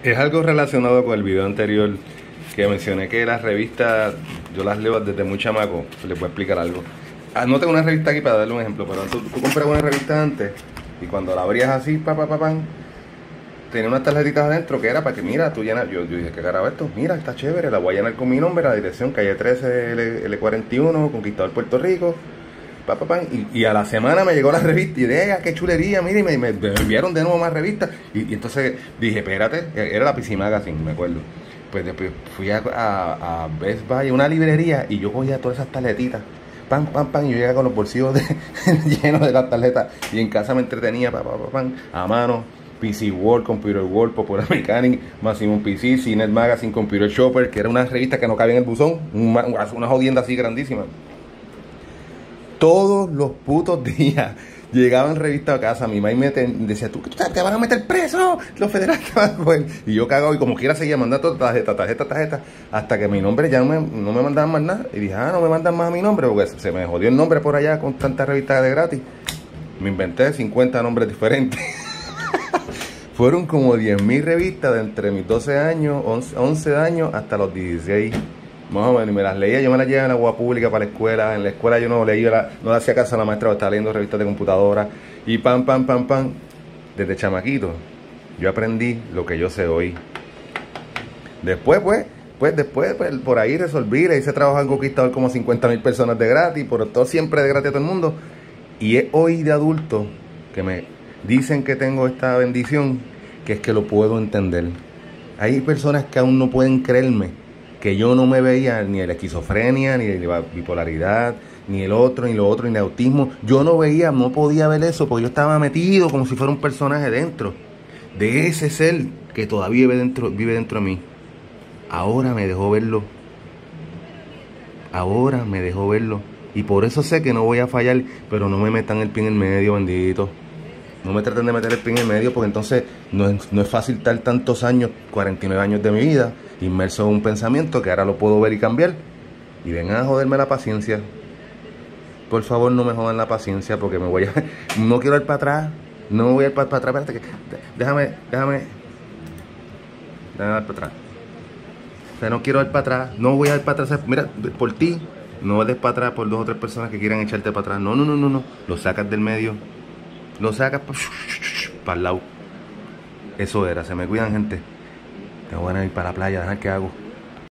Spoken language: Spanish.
Es algo relacionado con el video anterior que mencioné que las revistas, yo las leo desde muy chamaco. Les voy a explicar algo. No tengo una revista aquí para darle un ejemplo, pero tú compras una revista antes y cuando la abrías así, tenía unas tarjetitas adentro que era para que, mira, tú llenas. Yo dije, ¿qué carajo esto? Mira, está chévere, la voy a llenar con mi nombre, la dirección, calle 13, L41, Conquistador, Puerto Rico. Y a la semana me llegó la revista y de qué chulería, mira, y me enviaron de nuevo más revistas. Y entonces dije, espérate, era la PC Magazine, me acuerdo. Pues después fui a Best Buy, una librería, y yo cogía todas esas tarjetitas. Y yo llegaba con los bolsillos llenos de las tarjetas. Y en casa me entretenía, a mano. PC World, Computer World, Popular Mechanic, Maximum PC, CNET Magazine, Computer Shopper, que era una revista que no cabía en el buzón, una jodienda así grandísima. Todos los putos días llegaban revistas a casa. Mi mamá me decía, tú te van a meter preso, los federales te van a coger. Y yo cagado, y como quiera seguía mandando tarjeta, hasta que mi nombre ya no me mandaban más nada. Y dije, no me mandan más a mi nombre, porque se me jodió el nombre por allá con tantas revistas de gratis. Me inventé 50 nombres diferentes. Fueron como 10.000 revistas de entre mis 12 años, 11 años, hasta los 16. Más o menos, y me las leía, yo me las llevaba en la agua pública para la escuela. En la escuela yo no leía, no le hacía caso a la maestra, estaba leyendo revistas de computadora. Y desde chamaquito, yo aprendí lo que yo sé hoy. Después, por ahí resolví, le hice trabajar en Conquistador como 50.000 personas de gratis, por todo siempre de gratis a todo el mundo. Y es hoy de adulto que me dicen que tengo esta bendición, que es que lo puedo entender. Hay personas que aún no pueden creerme que yo no me veía ni de la esquizofrenia, ni de la bipolaridad, ni el otro, ni lo otro, ni el autismo. Yo no podía ver eso, porque yo estaba metido como si fuera un personaje dentro de ese ser que todavía vive dentro de mí. Ahora me dejó verlo. Y por eso sé que no voy a fallar, pero no me metan el pie en el medio, bendito. No me traten de meter el pie en el medio, porque entonces no es fácil estar tantos años, 49 años de mi vida, inmerso en un pensamiento que ahora lo puedo ver y cambiar. Y vengan a joderme la paciencia. Por favor, no me jodan la paciencia, porque no quiero ir para atrás. No voy a ir para atrás. Espérate, déjame dar para atrás. O sea, no quiero ir para atrás. No voy a ir para atrás. Mira, por ti, no des para atrás por 2 o 3 personas que quieran echarte para atrás. No. Lo sacas del medio. Lo sacas para el lado. Eso era. Se me cuidan, gente. Tengo ganas de ir para la playa. ¿Qué hago?